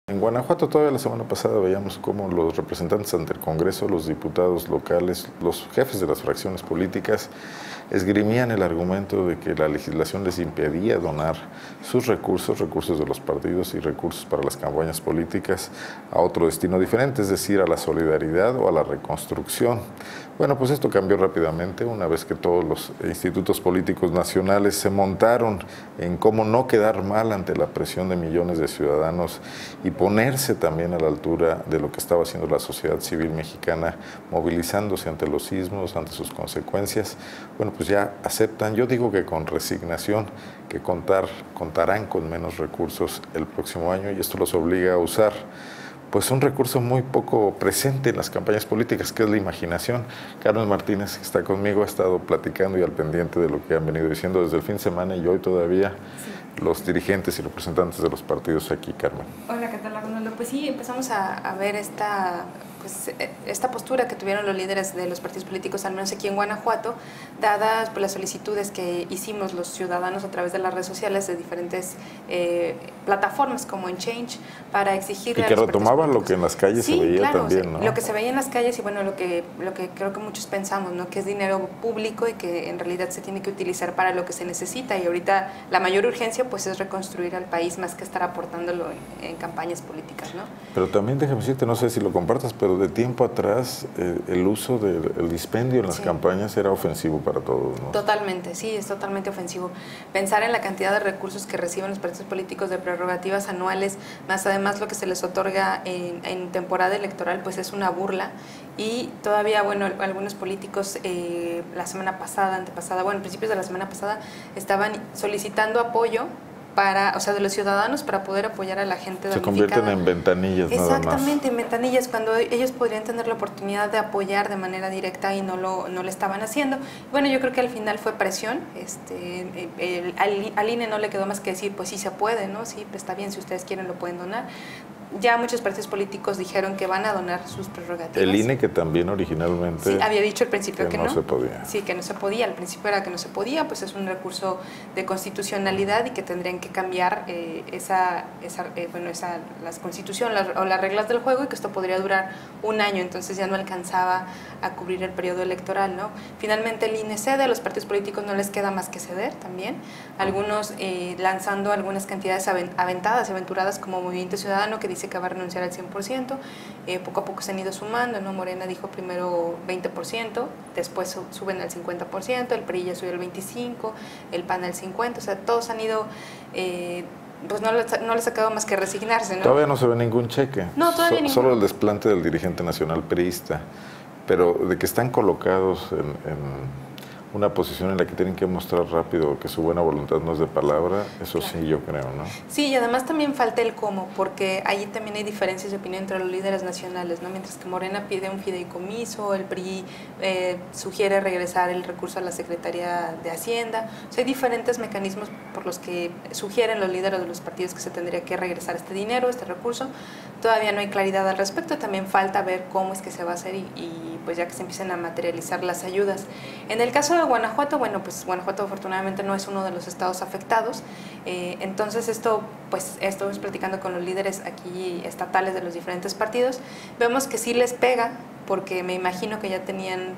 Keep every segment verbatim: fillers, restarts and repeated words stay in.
En Guanajuato todavía la semana pasada veíamos cómo los representantes ante el Congreso, los diputados locales, los jefes de las fracciones políticas esgrimían el argumento de que la legislación les impedía donar sus recursos, recursos de los partidos y recursos para las campañas políticas a otro destino diferente, es decir, a la solidaridad o a la reconstrucción. Bueno, pues esto cambió rápidamente una vez que todos los institutos políticos nacionales se montaron en cómo no quedar mal ante la presión de millones de ciudadanos y ponerse también a la altura de lo que estaba haciendo la sociedad civil mexicana, movilizándose ante los sismos, ante sus consecuencias. Bueno, pues ya aceptan, yo digo que con resignación, que contar, contarán con menos recursos el próximo año y esto los obliga a usar pues un recurso muy poco presente en las campañas políticas, que es la imaginación. Carmen Martínez, que está conmigo, ha estado platicando y al pendiente de lo que han venido diciendo desde el fin de semana y hoy todavía sí. Los dirigentes y representantes de los partidos aquí, Carmen. Hola, ¿qué tal, Arnoldo? Pues sí, empezamos a, a ver esta, pues, esta postura que tuvieron los líderes de los partidos políticos, al menos aquí en Guanajuato, dadas por las solicitudes que hicimos los ciudadanos a través de las redes sociales de diferentes eh, plataformas como en Change, para exigirle y que retomaban lo que en las calles sí, se veía claro, también, ¿no? Lo que se veía en las calles y bueno, lo que, lo que creo que muchos pensamos, ¿no? Que es dinero público y que en realidad se tiene que utilizar para lo que se necesita y ahorita la mayor urgencia pues es reconstruir al país más que estar aportándolo en, en campañas políticas, ¿no? Pero también déjame decirte, no sé si lo compartas, pero de tiempo atrás eh, el uso del dispendio en las sí. campañas era ofensivo para todos, ¿no? Totalmente, sí, es totalmente ofensivo. Pensar en la cantidad de recursos que reciben los partidos políticos de prerrogativas anuales, más además lo que se les otorga en, en temporada electoral, pues es una burla. Y todavía, bueno, algunos políticos eh, la semana pasada, antepasada, bueno, principios de la semana pasada, estaban solicitando apoyo para, o sea, de los ciudadanos para poder apoyar a la gente damnificada. Se convierten en ventanillas nada más. Exactamente, en ventanillas, cuando ellos podrían tener la oportunidad de apoyar de manera directa y no lo, no lo estaban haciendo. Bueno, yo creo que al final fue presión, este, el, al, al I N E no le quedó más que decir, pues sí se puede, ¿no? Sí, pues está bien, si ustedes quieren lo pueden donar. Ya muchos partidos políticos dijeron que van a donar sus prerrogativas. El I N E que también originalmente... Sí, había dicho al principio que, que no. no se podía. Sí, que no se podía. Al principio era que no se podía, pues es un recurso de constitucionalidad y que tendrían que cambiar eh, esa, esa, eh, bueno, esa, la constitución la, o las reglas del juego y que esto podría durar un año, entonces ya no alcanzaba a cubrir el periodo electoral, ¿no? Finalmente el I N E cede, a los partidos políticos no les queda más que ceder también. Algunos eh, lanzando algunas cantidades aventadas, aventuradas como Movimiento Ciudadano, que dice que va a renunciar al cien por ciento, eh, poco a poco se han ido sumando, ¿no? Morena dijo primero veinte por ciento, después suben al cincuenta por ciento, el P R I ya subió al veinticinco por ciento, el P A N al cincuenta por ciento, o sea, todos han ido, eh, pues no les, no les ha quedado más que resignarse, ¿no? Todavía no se ve ningún cheque, no, todavía so, ningún. Solo el desplante del dirigente nacional priista, pero de que están colocados en... en una posición en la que tienen que mostrar rápido que su buena voluntad no es de palabra, eso claro. Sí, yo creo, ¿no? Sí, y además también falta el cómo, porque ahí también hay diferencias de opinión entre los líderes nacionales, ¿no? Mientras que Morena pide un fideicomiso, el P R I eh, sugiere regresar el recurso a la Secretaría de Hacienda, o sea, hay diferentes mecanismos por los que sugieren los líderes de los partidos que se tendría que regresar este dinero, este recurso. Todavía no hay claridad al respecto, también falta ver cómo es que se va a hacer y, y pues ya que se empiecen a materializar las ayudas. En el caso de Guanajuato, bueno, pues Guanajuato afortunadamente no es uno de los estados afectados, eh, entonces esto, pues estamos platicando con los líderes aquí estatales de los diferentes partidos, vemos que sí les pega, porque me imagino que ya tenían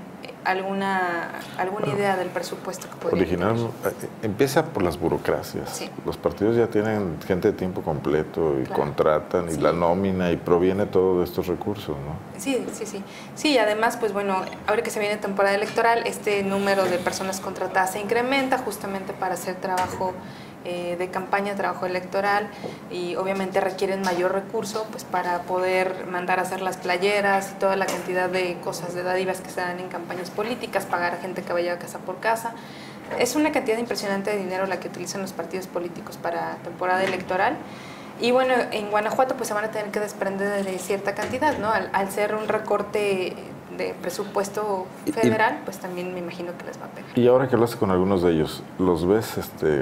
alguna alguna bueno, idea del presupuesto que podrían original tener. Empieza por las burocracias. Sí. Los partidos ya tienen gente de tiempo completo y claro. contratan y sí. la nómina y proviene todo de estos recursos, ¿no? Sí, sí, sí. Sí, además, pues bueno, ahora que se viene temporada electoral, este número de personas contratadas se incrementa justamente para hacer trabajo Eh, de campaña, trabajo electoral y obviamente requieren mayor recurso pues para poder mandar a hacer las playeras y toda la cantidad de cosas, de dádivas que se dan en campañas políticas, pagar a gente que vaya casa por casa. Es una cantidad impresionante de dinero la que utilizan los partidos políticos para temporada electoral. Y bueno, en Guanajuato pues se van a tener que desprender de cierta cantidad, ¿no? Al, al ser un recorte de presupuesto federal, pues también me imagino que les va a pegar. Y ahora que lo haces con algunos de ellos, ¿los ves este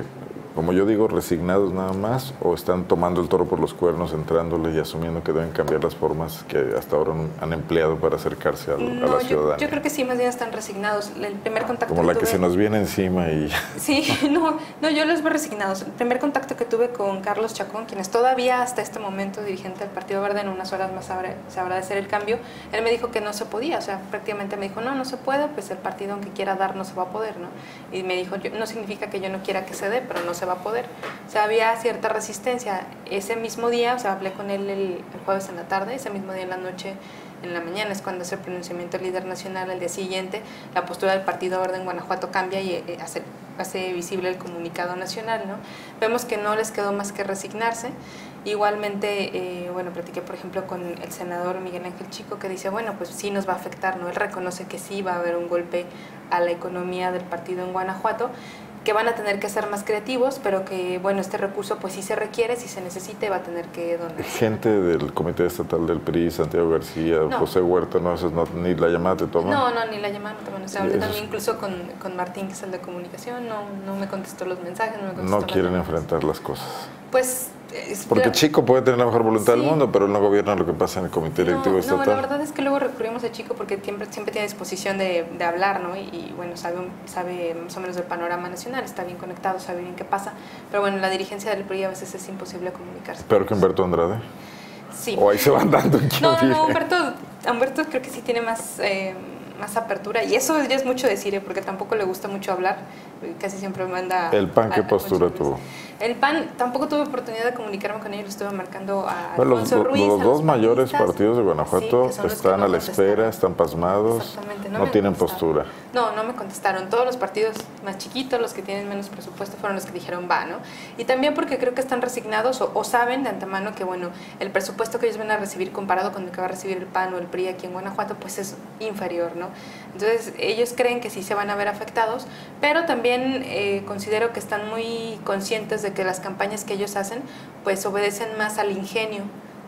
como yo digo, resignados nada más, o están tomando el toro por los cuernos, entrándole y asumiendo que deben cambiar las formas que hasta ahora han empleado para acercarse a, no, a la yo, ciudadanía? Yo creo que sí, más bien están resignados. El primer contacto Como la que, que tuve, se nos viene encima y... Sí, no, no, yo los veo resignados. El primer contacto que tuve con Carlos Chacón, quien es todavía hasta este momento dirigente del Partido Verde, en unas horas más habrá, se habrá de hacer el cambio, él me dijo que no se podía, o sea, prácticamente me dijo, no, no se puede, pues el partido aunque quiera dar no se va a poder, ¿no? Y me dijo, yo, no significa que yo no quiera que se dé, pero no se va a poder. O sea, había cierta resistencia. Ese mismo día, o sea, hablé con él el, el jueves en la tarde, ese mismo día en la noche, en la mañana es cuando hace el pronunciamiento del líder nacional. Al día siguiente, la postura del Partido Verde en Guanajuato cambia y eh, hace, hace visible el comunicado nacional, ¿no? Vemos que no les quedó más que resignarse. Igualmente, eh, bueno, platiqué, por ejemplo, con el senador Miguel Ángel Chico, que dice, bueno, pues sí nos va a afectar, ¿no? Él reconoce que sí va a haber un golpe a la economía del partido en Guanajuato, que van a tener que ser más creativos, pero que, bueno, este recurso pues sí se requiere, si se necesite va a tener que donar. Gente del Comité Estatal del P R I, Santiago García, no. José Huerta, no, esos no, ni la llamada te toman. No, no, ni la llamada me toman. O sea, hablé también incluso con, con Martín, que es el de comunicación, no, no me contestó los mensajes, no me contestó. No quieren enfrentar las cosas. Pues... Es, Porque pero, Chico puede tener la mejor voluntad sí. del mundo, pero él no gobierna lo que pasa en el Comité Directivo no, Estatal. No, la verdad es que luego recurrimos a Chico porque siempre, siempre tiene disposición de, de hablar, ¿no? Y, y bueno, sabe, sabe más o menos del panorama nacional, está bien conectado, sabe bien qué pasa. Pero bueno, la dirigencia del P R I a veces es imposible comunicarse. ¿Peor que Humberto Andrade? Sí. ¿O ahí se van dando en quién No, no, vive? no, Humberto, Humberto creo que sí tiene más... Eh, más apertura, y eso ya es mucho decir, ¿eh? Porque tampoco le gusta mucho hablar, casi siempre manda... ¿El P A N qué a, postura a tuvo? El P A N tampoco tuve oportunidad de comunicarme con ellos, estuve marcando a bueno, Alfonso los, Ruiz, los a dos los mayores panistas, partidos de Guanajuato sí, están no a la espera, están pasmados, no, no, no tienen postura. No, no me contestaron. Todos los partidos más chiquitos, los que tienen menos presupuesto, fueron los que dijeron va, ¿no? Y también porque creo que están resignados o, o saben de antemano que, bueno, el presupuesto que ellos van a recibir comparado con el que va a recibir el P A N o el P R I aquí en Guanajuato, pues es inferior, ¿no? Entonces, ellos creen que sí se van a ver afectados, pero también eh, considero que están muy conscientes de que las campañas que ellos hacen, pues obedecen más al ingenio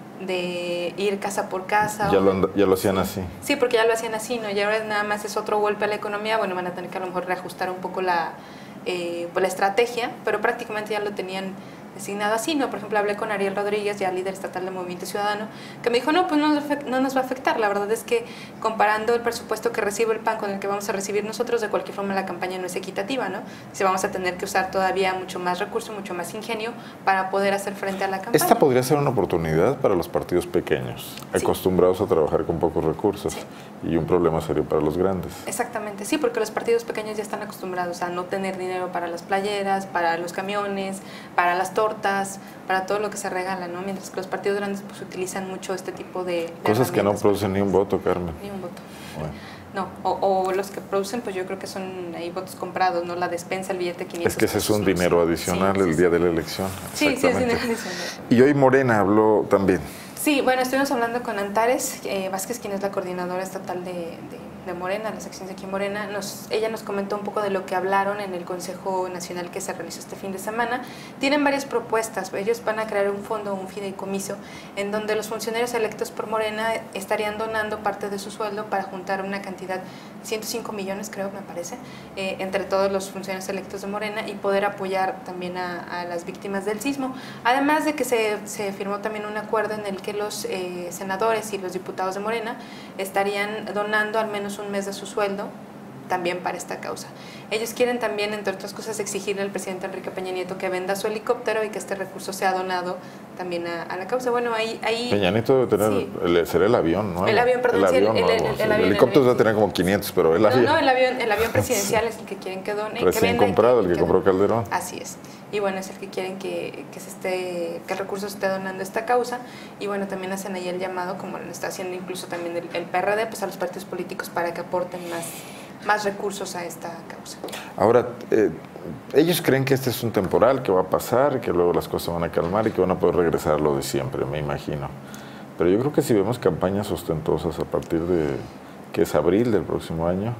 de ir casa por casa. Ya, o, lo, ya lo hacían así. Sí, porque ya lo hacían así, ¿no? Y ahora nada más es otro golpe a la economía, bueno, van a tener que a lo mejor reajustar un poco la, eh, pues la estrategia, pero prácticamente ya lo tenían designado así, ¿no? Por ejemplo, hablé con Ariel Rodríguez, ya líder estatal del Movimiento Ciudadano, que me dijo, no, pues no, no nos va a afectar. La verdad es que comparando el presupuesto que recibe el P A N con el que vamos a recibir nosotros, de cualquier forma la campaña no es equitativa, ¿no? Si vamos a tener que usar todavía mucho más recurso, mucho más ingenio para poder hacer frente a la campaña. Esta podría ser una oportunidad para los partidos pequeños, sí. acostumbrados a trabajar con pocos recursos, sí. y un problema serio para los grandes. Exactamente, sí, porque los partidos pequeños ya están acostumbrados a no tener dinero para las playeras, para los camiones, para las tortas, para todo lo que se regala, ¿no? Mientras que los partidos grandes pues utilizan mucho este tipo de, de cosas que no producen ni un voto, Carmen. Ni un voto. Bueno. No, o, o los que producen, pues yo creo que son ahí votos comprados, ¿no? La despensa, el billete quinientos. Es que ese es un dinero adicional sí, el sí, día sí. de la elección. Sí, sí, es dinero adicional. Y hoy Morena habló también. Sí, bueno, estuvimos hablando con Antares eh, Vázquez, quien es la coordinadora estatal de, de, de Morena, las secciones aquí en Morena. Nos, ella nos comentó un poco de lo que hablaron en el Consejo Nacional que se realizó este fin de semana. Tienen varias propuestas. Ellos van a crear un fondo, un fideicomiso, en donde los funcionarios electos por Morena estarían donando parte de su sueldo para juntar una cantidad, ciento cinco millones creo, me parece, eh, entre todos los funcionarios electos de Morena y poder apoyar también a, a las víctimas del sismo. Además de que se, se firmó también un acuerdo en el que los eh, senadores y los diputados de Morena estarían donando al menos un mes de su sueldo también para esta causa. Ellos quieren también, entre otras cosas, exigirle al presidente Enrique Peña Nieto que venda su helicóptero y que este recurso sea donado también a, a la causa. Bueno, ahí... ahí Peña Nieto debe tener, sí. el, será el avión, ¿no? El avión, perdón, el sí, avión, el, el, el, el, el, el, el avión. el helicóptero el, va a tener como quinientos, pero el no, avión... No, el avión, el avión presidencial es el que quieren que done. Recién que venda comprado, que, el que, que compró Calderón. Así es. Y bueno, es el que quieren que, que, se esté, que el recurso se esté donando esta causa. Y bueno, también hacen ahí el llamado, como lo está haciendo incluso también el, el P R D, pues a los partidos políticos para que aporten más, más recursos a esta causa. Ahora, eh, ellos creen que este es un temporal, que va a pasar, que luego las cosas van a calmar y que van a poder regresar a lo de siempre, me imagino. Pero yo creo que si vemos campañas ostentosas a partir de, que es abril del próximo año,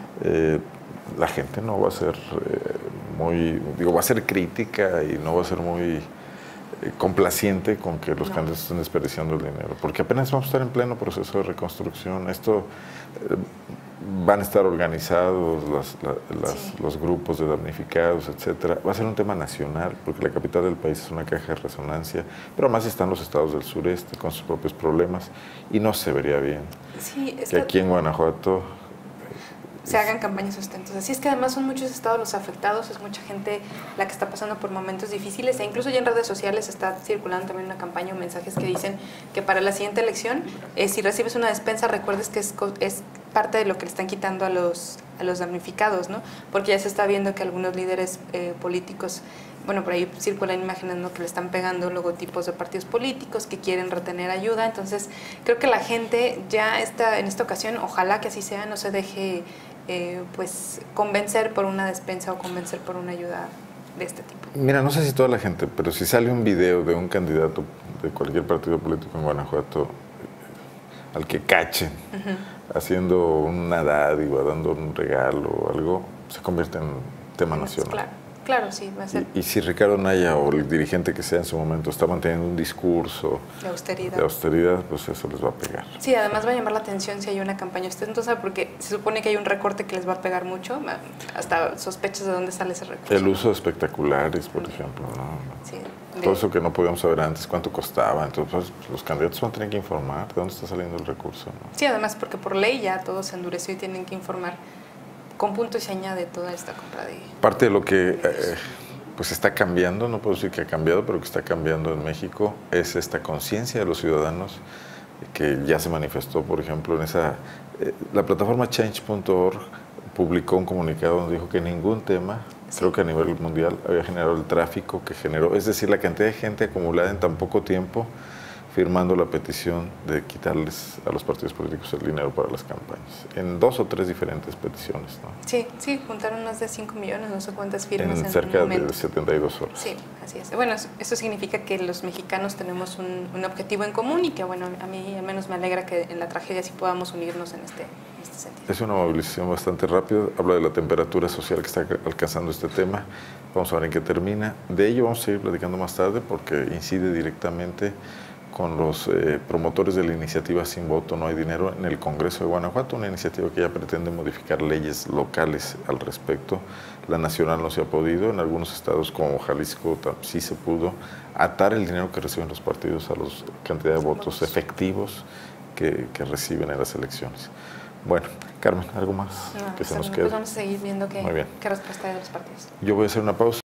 eh, la gente no va a ser eh, muy, digo, va a ser crítica y no va a ser muy eh, complaciente con que los no. candidatos estén desperdiciando el dinero, porque apenas vamos a estar en pleno proceso de reconstrucción. Esto... Eh, van a estar organizados las, las, Sí. los grupos de damnificados, etcétera. Va a ser un tema nacional, porque la capital del país es una caja de resonancia, pero además están los estados del sureste con sus propios problemas, y no se vería bien Sí, es que que aquí en Guanajuato se hagan campañas ostentosas. Así es que además son muchos estados los afectados, es mucha gente la que está pasando por momentos difíciles, e incluso ya en redes sociales está circulando también una campaña o mensajes que dicen que para la siguiente elección, eh, si recibes una despensa, recuerdes que es, es parte de lo que le están quitando a los, a los damnificados, ¿no? Porque ya se está viendo que algunos líderes eh, políticos, bueno, por ahí circulan imágenes, ¿no?, que le están pegando logotipos de partidos políticos que quieren retener ayuda. Entonces, creo que la gente ya está, en esta ocasión, ojalá que así sea, no se deje eh, pues convencer por una despensa o convencer por una ayuda de este tipo. Mira, no sé si toda la gente, pero si sale un video de un candidato de cualquier partido político en Guanajuato al que cachen uh-huh. haciendo una dádiva, dando un regalo o algo, se convierte en tema sí, nacional. Claro, claro, sí, va a ser. Y, y si Ricardo Anaya o el dirigente que sea en su momento está manteniendo un discurso de austeridad. de austeridad, pues eso les va a pegar. Sí, además va a llamar la atención si hay una campaña ostentosa, porque se supone que hay un recorte que les va a pegar mucho, hasta sospechas de dónde sale ese recorte. El uso de espectaculares, por uh-huh. ejemplo, ¿no? Sí. Todo eso que no podíamos saber antes, cuánto costaba. Entonces, pues, los candidatos van a tener que informar de dónde está saliendo el recurso, ¿no? Sí, además porque por ley ya todo se endureció y tienen que informar con punto y seña de toda esta compra de... Parte de lo que eh, pues está cambiando, no puedo decir que ha cambiado, pero que está cambiando en México, es esta conciencia de los ciudadanos que ya se manifestó, por ejemplo, en esa... Eh, la plataforma change punto org publicó un comunicado donde dijo que ningún tema, sí. creo que a nivel mundial, había generado el tráfico que generó, es decir, la cantidad de gente acumulada en tan poco tiempo firmando la petición de quitarles a los partidos políticos el dinero para las campañas, en dos o tres diferentes peticiones, ¿no? Sí, sí, juntaron más de cinco millones, no sé cuántas firmas en, en cerca un de setenta y dos horas. Sí, así es. Bueno, eso significa que los mexicanos tenemos un, un objetivo en común y que, bueno, a mí al menos me alegra que en la tragedia sí podamos unirnos en este, en este sentido. Es una movilización bastante rápida, habla de la temperatura social que está alcanzando este tema, vamos a ver en qué termina. De ello vamos a seguir platicando más tarde porque incide directamente con los eh, promotores de la iniciativa Sin Voto No Hay Dinero en el Congreso de Guanajuato, una iniciativa que ya pretende modificar leyes locales al respecto. La nacional no se ha podido, en algunos estados como Jalisco sí se pudo atar el dinero que reciben los partidos a la cantidad de votos efectivos que, que reciben en las elecciones. Bueno, Carmen, ¿algo más no, que se nos no, quede? Pues vamos a seguir viendo qué, qué respuesta hay de los partidos. Yo voy a hacer una pausa.